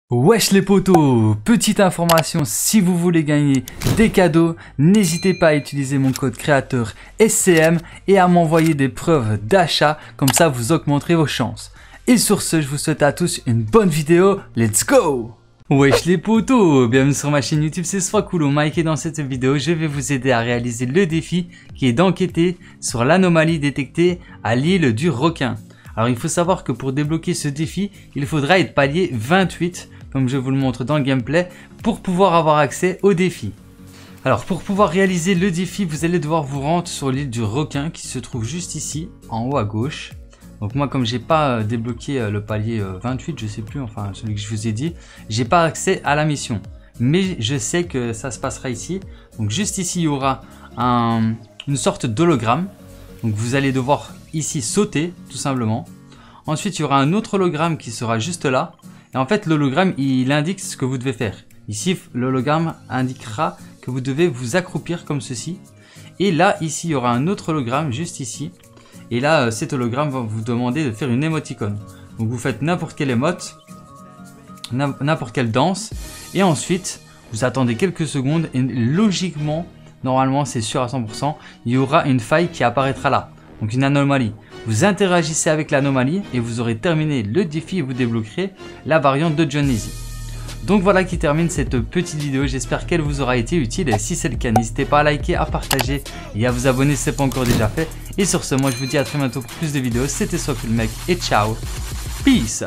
Wesh les potos, petite information, si vous voulez gagner des cadeaux, n'hésitez pas à utiliser mon code créateur SCM et à m'envoyer des preuves d'achat, comme ça vous augmenterez vos chances. Et sur ce, je vous souhaite à tous une bonne vidéo, let's go! Wesh les potos, bienvenue sur ma chaîne YouTube, c'est Swakulo Mike et dans cette vidéo, je vais vous aider à réaliser le défi qui est d'enquêter sur l'anomalie détectée à l'île du requin. Alors il faut savoir que pour débloquer ce défi, il faudra être palier 28, comme je vous le montre dans le gameplay, pour pouvoir avoir accès au défi. Alors pour pouvoir réaliser le défi, vous allez devoir vous rendre sur l'île du requin qui se trouve juste ici, en haut à gauche. Donc moi comme j'ai pas débloqué le palier 28, je sais plus, enfin celui que je vous ai dit, j'ai pas accès à la mission. Mais je sais que ça se passera ici. Donc juste ici il y aura une sorte d'hologramme. Donc vous allez devoir ici sauter tout simplement. Ensuite il y aura un autre hologramme qui sera juste là. Et en fait l'hologramme il indique ce que vous devez faire. Ici l'hologramme indiquera que vous devez vous accroupir comme ceci. Et là ici il y aura un autre hologramme juste ici. Et là cet hologramme va vous demander de faire une émoticône. Donc vous faites n'importe quelle émote, n'importe quelle danse. Et ensuite vous attendez quelques secondes et logiquement, normalement c'est sûr à 100%, il y aura une faille qui apparaîtra là. Donc une anomalie. Vous interagissez avec l'anomalie et vous aurez terminé le défi et vous débloquerez la variante de John Easy. Donc voilà qui termine cette petite vidéo, j'espère qu'elle vous aura été utile et si c'est le cas, n'hésitez pas à liker, à partager et à vous abonner si ce n'est pas encore déjà fait. Et sur ce, moi je vous dis à très bientôt pour plus de vidéos, c'était Swakulo Mike et ciao, peace.